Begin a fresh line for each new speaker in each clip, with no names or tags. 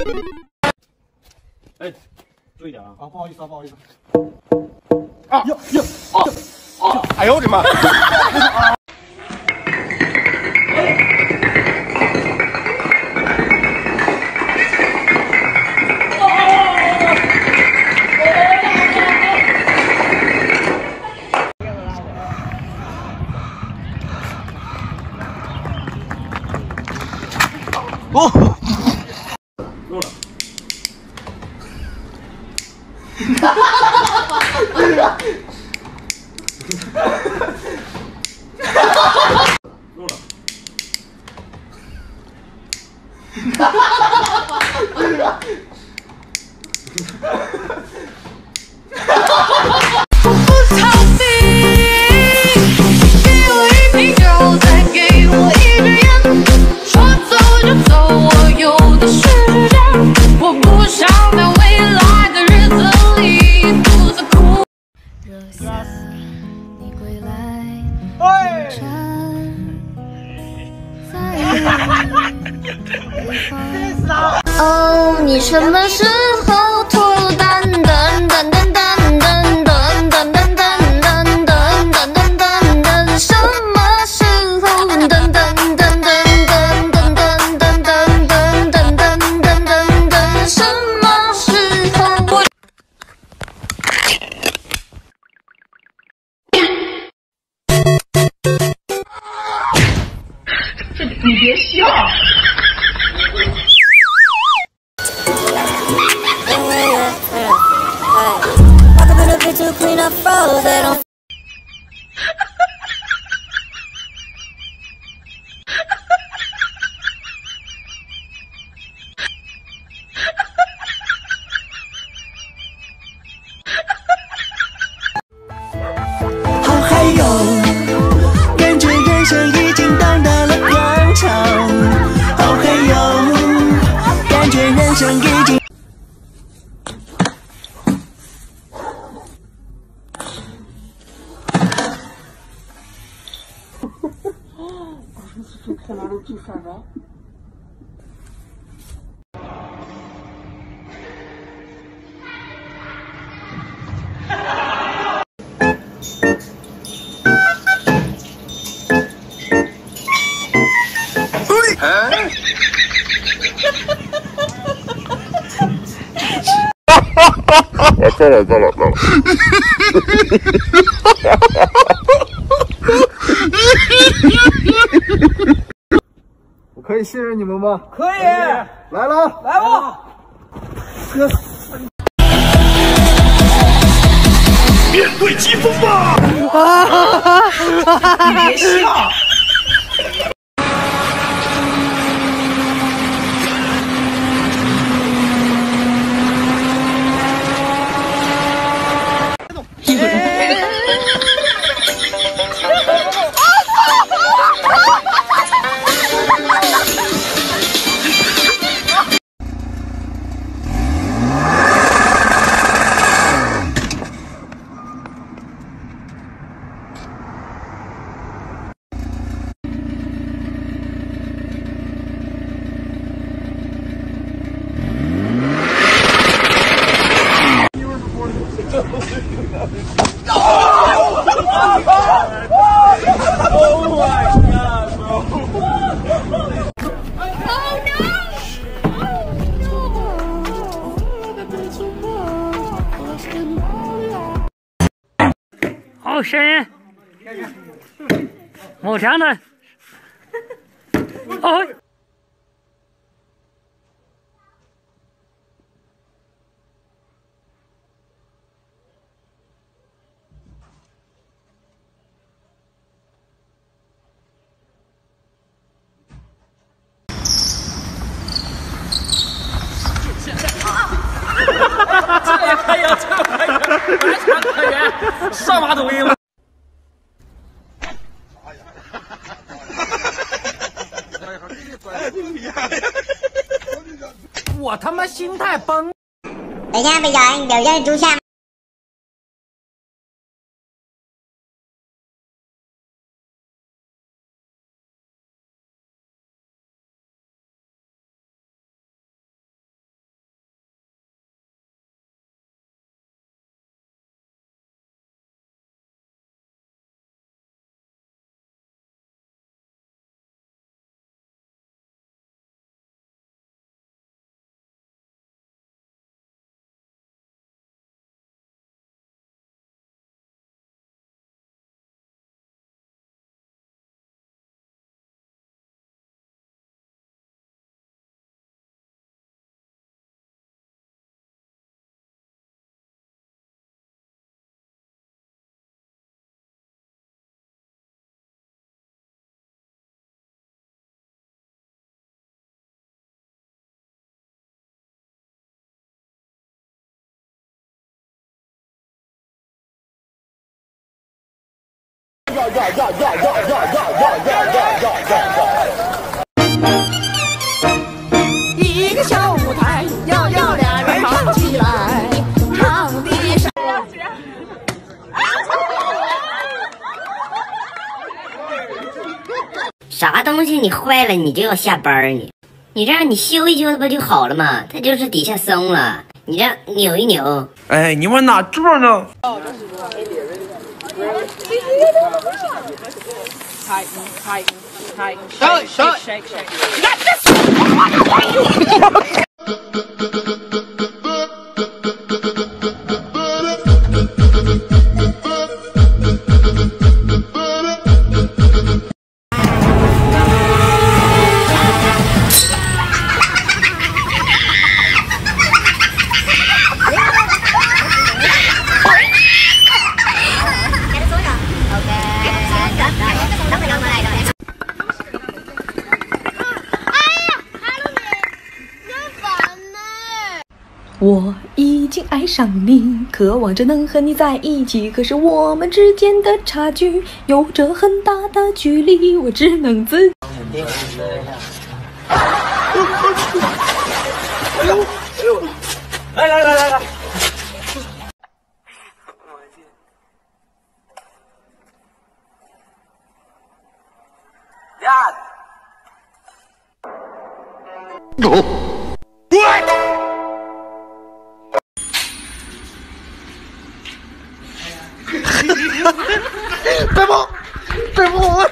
哎，注意点啊！
啊，不好意思啊，不好意思。
啊哟哟哦哦！哎呦我的妈！哦，录了。哈哈哈哈哈！录了。哈哈哈哈哈！我不逃避，给我一瓶酒，再给我一支烟，说走就走，我有的是时间，我不想在未来的日子里独自哭。热夏，你归来，哦，你什么时候吐露蛋蛋蛋蛋蛋蛋蛋蛋蛋蛋蛋蛋蛋蛋蛋蛋？什么时候蛋蛋蛋蛋蛋蛋蛋蛋蛋蛋蛋蛋蛋蛋？什么时候？你别笑。To clean up froze, they don't.
好嗨哟，感觉人生已经到达了高潮。好嗨哟，感觉人生已经。看哪里去上班？
错了。
我可以信任你们吗？
可以，
来了，
来吧。
哥，
面对疾风吧！
你别笑。
好声音，某强的，哦。
这也可以，完全可以，上马抖音了。
我他妈心态崩。
等一下，北角，你留下猪下。
一个小舞台，要俩人唱起来，唱的是。
啥东西你坏了你就要下班你这样你修一修不就好了吗？它就是底下松了，你这样扭一扭。
哎，你往哪坐呢？
我已经爱上你，渴望着能和你在一起，可是我们之间的差距有着很大的距离，我只能自。
来！
别跑！别跑！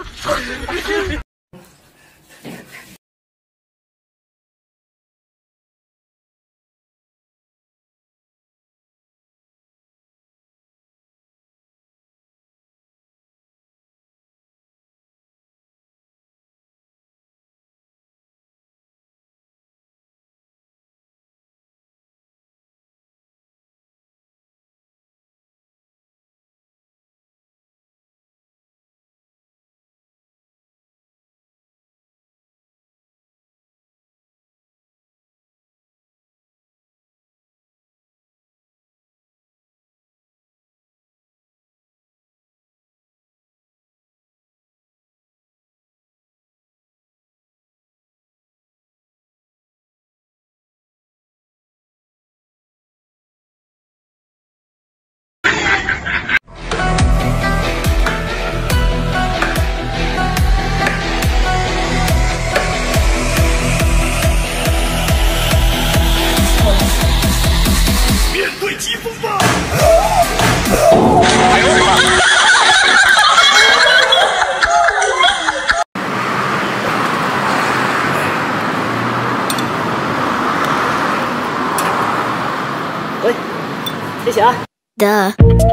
面对疾风吧！
喂，谢谢啊。
的。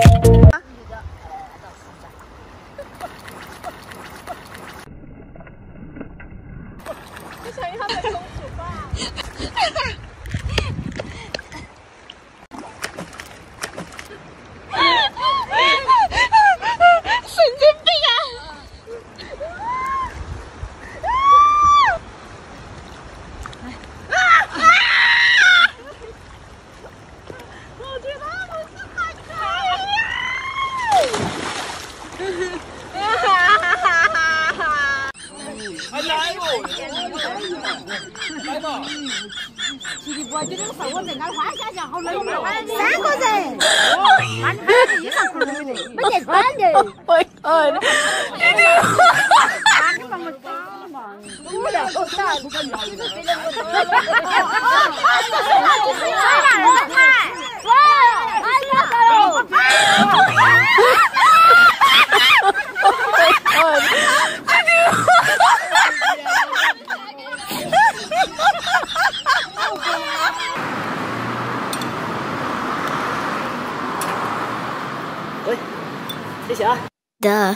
我觉得手我整个滑下去好累哦，3个人，俺衣裳裤儿没得，没得穿的。
My God！
你帮我找嘛，我俩都打不干了。就是别人我都。
喂，谢谢啊。
的。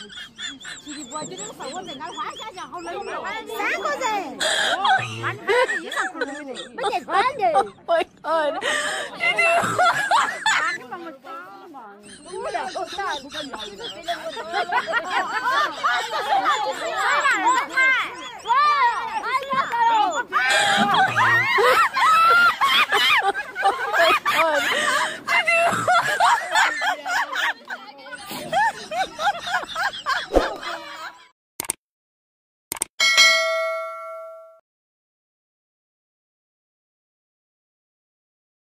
气的不，就这个手我在那花下去，好冷哦。3个人，那你还是衣裳裤儿的，没得穿的。你帮我打嘛，我要打，你这个谁能不打？